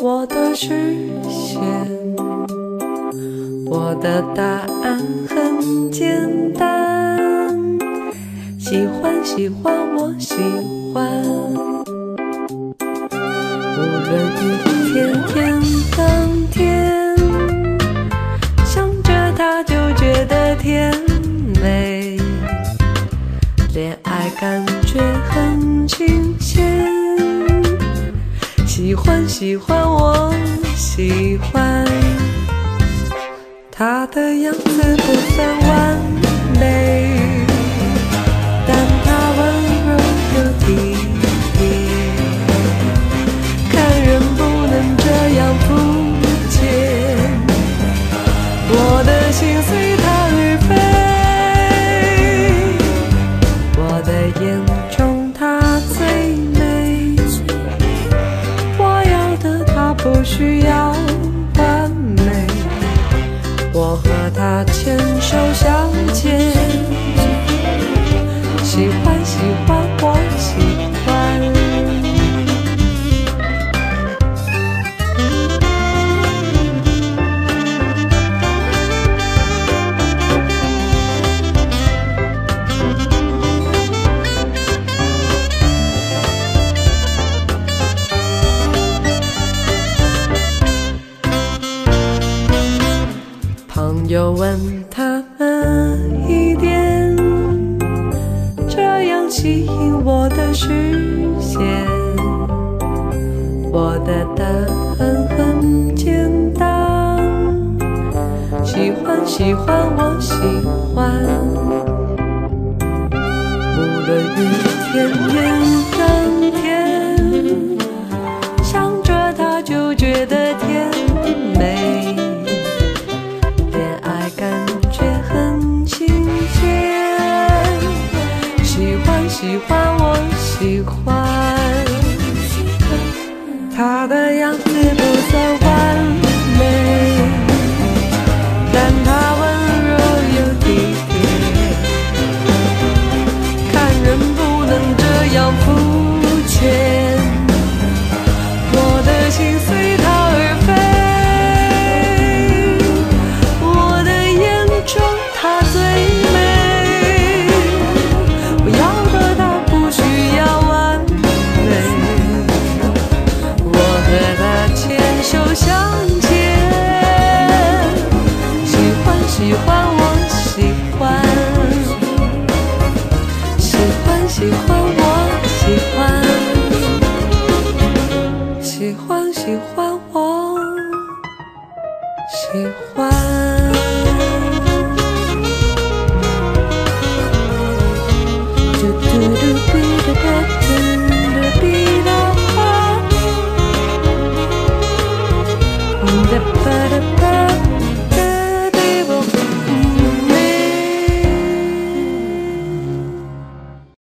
我的视线。我的答案很简单，喜欢喜欢我喜欢，无论雨天天当天，想着它就觉得甜美，恋爱感觉很新鲜，喜欢喜欢我喜欢，他的样子不算完美，但他温柔又体贴，看人不能这样肤浅，我的心随他而飞，我的眼中他最美，我要的他不需要完美，我和他牵手相牵，喜欢喜欢我喜欢。朋友问他们一点，这样吸引我的视线，我的答案很简单，喜欢喜欢我喜欢，无论雨天天当天，想着它就觉得甜美，喜欢我喜欢，他的样子不算完美，但他温柔又体贴，看人不能这样肤浅，我的心随他而飞，我的眼中他最美，手相牵，喜欢喜欢我喜欢，喜欢喜欢我喜欢，喜欢喜欢我喜欢。